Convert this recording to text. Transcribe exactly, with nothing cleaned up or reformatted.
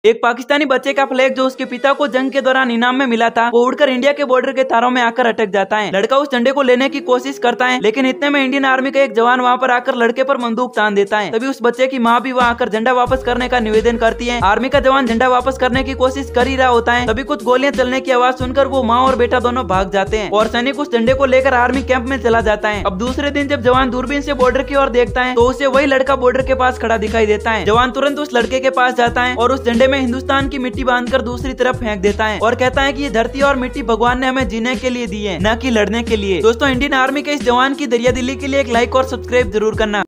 एक पाकिस्तानी बच्चे का फ्लैग जो उसके पिता को जंग के दौरान इनाम में मिला था वो उड़कर इंडिया के बॉर्डर के तारों में आकर अटक जाता है। लड़का उस झंडे को लेने की कोशिश करता है, लेकिन इतने में इंडियन आर्मी का एक जवान वहाँ पर आकर लड़के पर बंदूक तान देता है। तभी उस बच्चे की माँ भी वहाँ आकर झंडा वापस करने का निवेदन करती है। आर्मी का जवान झंडा वापस करने की कोशिश कर ही रहा होता है, तभी कुछ गोलियां चलने की आवाज सुनकर वो माँ और बेटा दोनों भाग जाते हैं और सैनिक उस झंडे को लेकर आर्मी कैंप में चला जाता है। अब दूसरे दिन जब जवान दूरबीन से बॉर्डर की ओर देखता है तो उसे वही लड़का बॉर्डर के पास खड़ा दिखाई देता है। जवान तुरंत उस लड़के के पास जाता है और उस झंडे में हिंदुस्तान की मिट्टी बांधकर दूसरी तरफ फेंक देता है और कहता है कि ये धरती और मिट्टी भगवान ने हमें जीने के लिए दी है, न कि लड़ने के लिए। दोस्तों, इंडियन आर्मी के इस जवान की दरिया दिली के लिए एक लाइक और सब्सक्राइब जरूर करना।